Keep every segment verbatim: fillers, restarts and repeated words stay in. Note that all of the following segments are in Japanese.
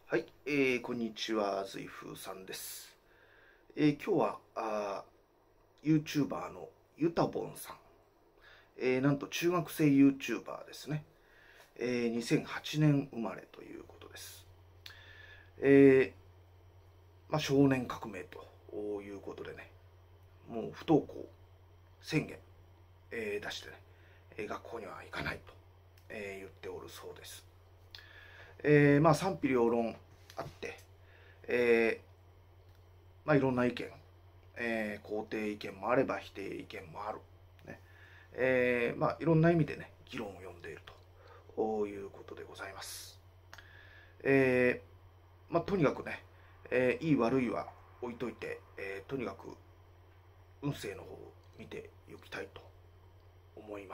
はい、えー、こんにちは、ずいふうさんです。えー、今日はあー YouTuber のゆたぼんさん、えー、なんと中学生 YouTuber ですね、えー、にせんはちねん生まれということです。えーまあ、少年革命ということでね、もう不登校宣言、えー出してね、えー学校には行かないと、えー言っておるそうです。えーまあ、賛否両論あって、えーまあ、いろんな意見、えー肯定意見もあれば否定意見もある、ねえーまあ、いろんな意味でね議論を呼んでいるということでございます。えーまあ、とにかくね、えーいい悪いは置いといて、えーとにかく運勢の方を見ていきたいと思います。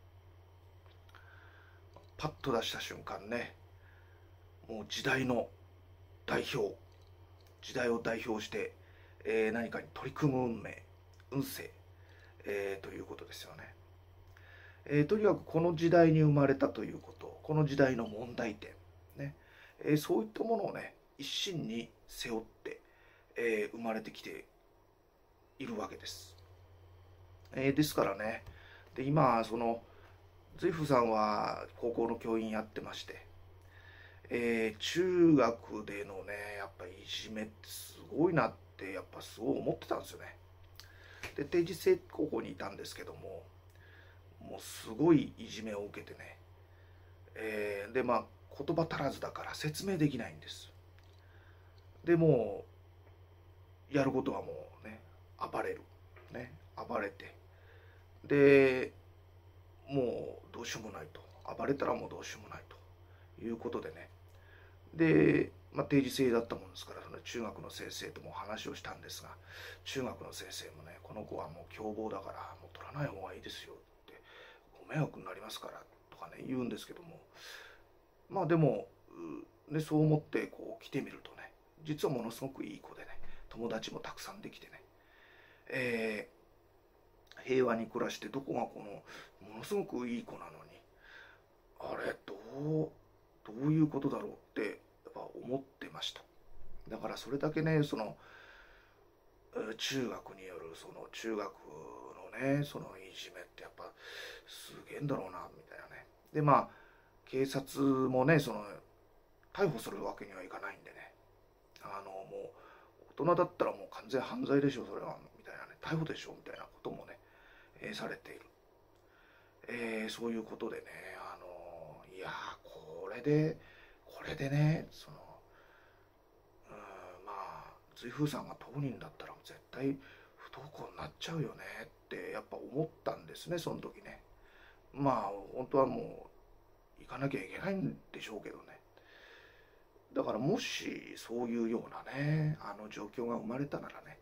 パッと出した瞬間ね、もう時代の代表時代を代表して、えー何かに取り組む運命運勢、えーということですよね。えーとにかくこの時代に生まれたということ、この時代の問題点、ねえーそういったものをね一身に背負って、えー生まれてきているわけです。えーですからね、で今そのズイフさんは高校の教員やってまして、えー中学でのねやっぱいじめってすごいなってやっぱすごい思ってたんですよね。で定時制高校にいたんですけども、もうすごいいじめを受けてね、えーでまあ言葉足らずだから説明できないんです。でもうやることはもうね暴れるね暴れて、でもうどうしようもないと、暴れたらもうどうしようもないということでね、で、まあ、定時制だったもんですから、その中学の先生とも話をしたんですが、中学の先生もねこの子はもう凶暴だからもう取らない方がいいですよって、ご迷惑になりますからとかね言うんですけども、まあでも、ね、そう思ってこう来てみるとね、実はものすごくいい子でね、友達もたくさんできてね、えー平和に暮らして、どこがこのものすごくいい子なのに、あれどうどういうことだろうってやっぱ思ってました。だからそれだけね、その中学によるその中学のねそのいじめってやっぱすげえんだろうなみたいなね。でまあ警察もねその逮捕するわけにはいかないんでね、あのもう大人だったらもう完全犯罪でしょそれはみたいなね、逮捕でしょみたいなこともね、えーされている、えーそういうことでね、あのいやーこれでこれでねそのうんまあ随風さんが当人だったら絶対不登校になっちゃうよねってやっぱ思ったんですね、その時ね。まあ本当はもう行かなきゃいけないんでしょうけどね。だからもしそういうようなねあの状況が生まれたならね、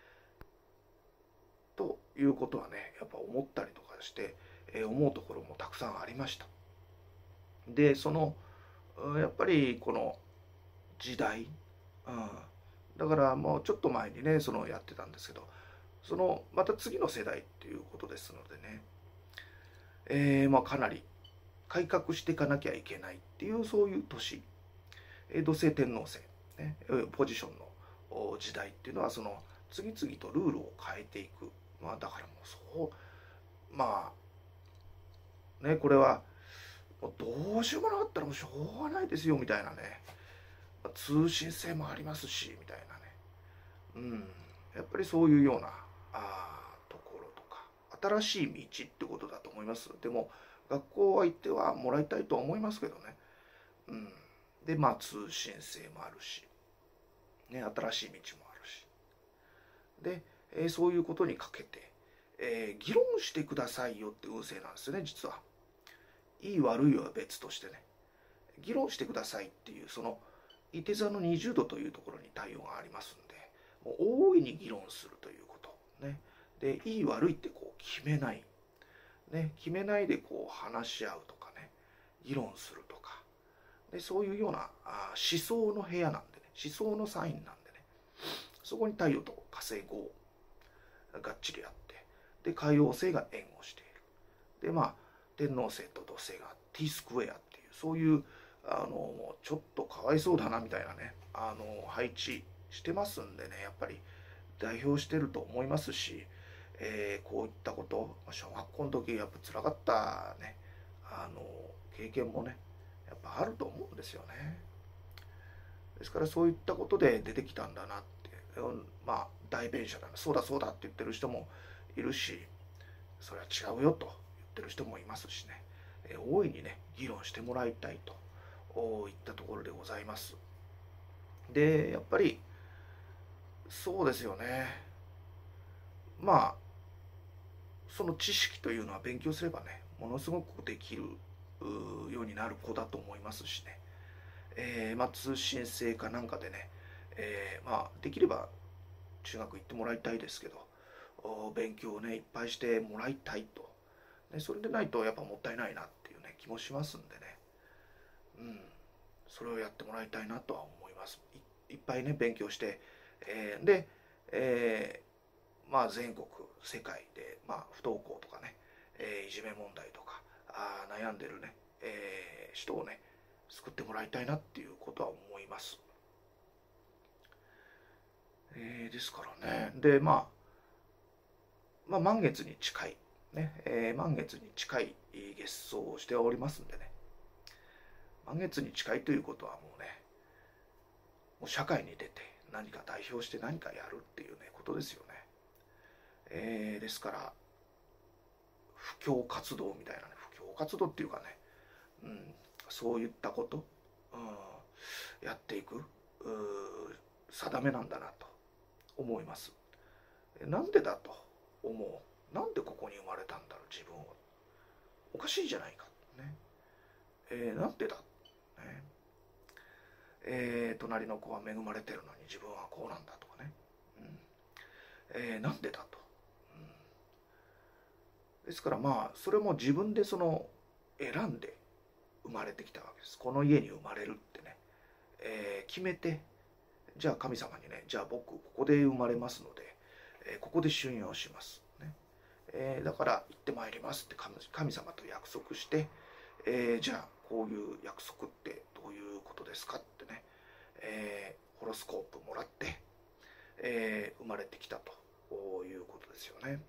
ということはねやっぱ思ったりとかして、えー思うところもたくさんありました。でそのやっぱりこの時代、うん、だからもうちょっと前にねそのやってたんですけど、そのまた次の世代っていうことですのでね、えーまあ、かなり改革していかなきゃいけないっていうそういう年、えー土星天王星、ね、ポジションの時代っていうのはその次々とルールを変えていく、まあ、だからもうそうまあねこれはもうどうしようもなかったらもうしょうがないですよみたいなね、通信制もありますしみたいなね、うん、やっぱりそういうようなあところとか新しい道ってことだと思います。でも学校は行ってはもらいたいとは思いますけどね、うん、でまあ通信制もあるし、ね、新しい道もあるしで、えーそういうことにかけて、えー議論してくださいよって運勢なんですよね実は。いい悪いは別としてね、議論してくださいっていうそのいて座のにじゅうどというところに太陽がありますんで、もう大いに議論するということね。でいい悪いってこう決めない、ね、決めないでこう話し合うとかね、議論するとかで、そういうようなあ思想の部屋なんでね、思想のサインなんでね、そこに太陽と火星ごがっちりあって、で海王星が援護している、でまあ天王星と土星が T スクエアっていうそういうあのもうちょっとかわいそうだなみたいなね、あの配置してますんでね、やっぱり代表してると思いますし、えーこういったこと、小学校の時やっぱ辛かったね、あの経験もねやっぱあると思うんですよね。ですからそういったことで出てきたんだなって、うん、まあ代弁者だな、そうだそうだって言ってる人もいるし、それは違うよと言ってる人もいますしね、えー大いにね議論してもらいたいといったところでございます。でやっぱりそうですよね、まあその知識というのは勉強すればねものすごくできるようになる子だと思いますしね、えーまあ、通信制かなんかでね、えーまあ、できれば中学行ってもらいたいですけど、お勉強をねいっぱいしてもらいたいと、ね、それでないとやっぱもったいないなっていうね気もしますんでね、うん、それをやってもらいたいなとは思います。い、いっぱいね勉強して、えーで、えーまあ、全国世界で、まあ、不登校とかね、えーいじめ問題とかあー悩んでるね、えー人をね救ってもらいたいなっていうことは思います。えーですからね、でまあまあ、満月に近い、ねえー満月に近い月相をしておりますんでね、満月に近いということはもうね、もう社会に出て何か代表して何かやるっていうねことですよね。えーですから布教活動みたいなね、布教活動っていうかね、うん、そういったこと、うん、やっていく定めなんだなと思います。なんでだと思う、なんでここに生まれたんだろう自分は、おかしいじゃないかね、えー、なんでだ、ねえー、隣の子は恵まれてるのに自分はこうなんだとかね、うんえー、なんでだと、うん、ですからまあそれも自分でその選んで生まれてきたわけです。この家に生まれるってね、えー決めて、じゃあ神様にね、じゃあ僕ここで生まれますので、えーここで収容します、ねえーだから行ってまいりますって神神様と約束して、えーじゃあこういう約束ってどういうことですかってね、えーホロスコープもらって、えー生まれてきたということですよね。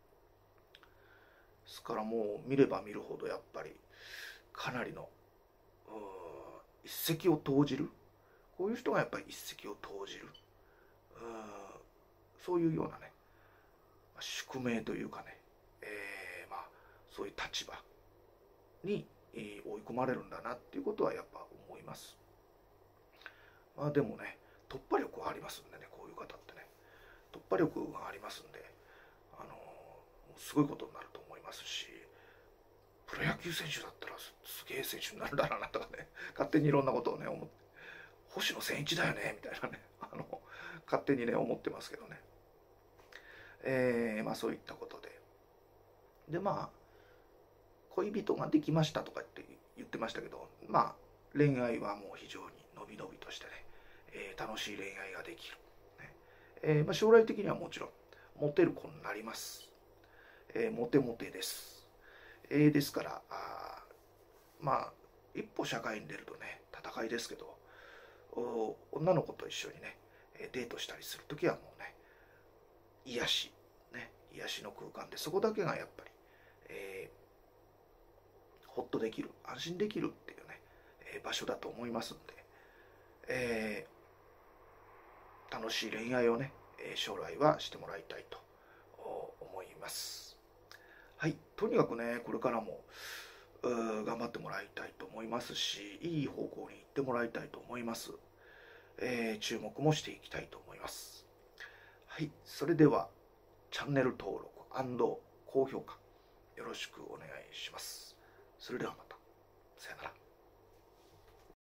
ですからもう見れば見るほどやっぱりかなりの一石を投じる、こういう人がやっぱり一石を投じる、うそういうようなね宿命というかね、えーまあ、そういう立場に追い込まれるんだなっていうことはやっぱ思います。まあでもね突破力はありますんでね、こういう方ってね突破力がありますんで、あのすごいことになると思いますし、プロ野球選手だったらすげえ選手になるだろうなとかね、勝手にいろんなことをね思って、星野千一だよねみたいなね、あの勝手にね思ってますけどね、えー、まあそういったことで、でまあ恋人ができましたとかって言ってましたけど、まあ恋愛はもう非常にのびのびとしてね、えー楽しい恋愛ができる、ねえーまあ、将来的にはもちろんモテる子になります、えーモテモテです、えーですからあまあ一歩社会に出るとね戦いですけど、女の子と一緒にねデートしたりするときはもうね癒し、ね、癒しの空間で、そこだけがやっぱり、えー、ほっとできる、安心できるっていうね、えー場所だと思いますんで、えー楽しい恋愛をね、えー将来はしてもらいたいと思います。はい、とにかくねこれからも頑張ってもらいたいと思いますし、いい方向に行ってもらいたいと思います。えー注目もしていきたいと思います。はい、それではチャンネル登録&高評価よろしくお願いします。それではまた。さよなら。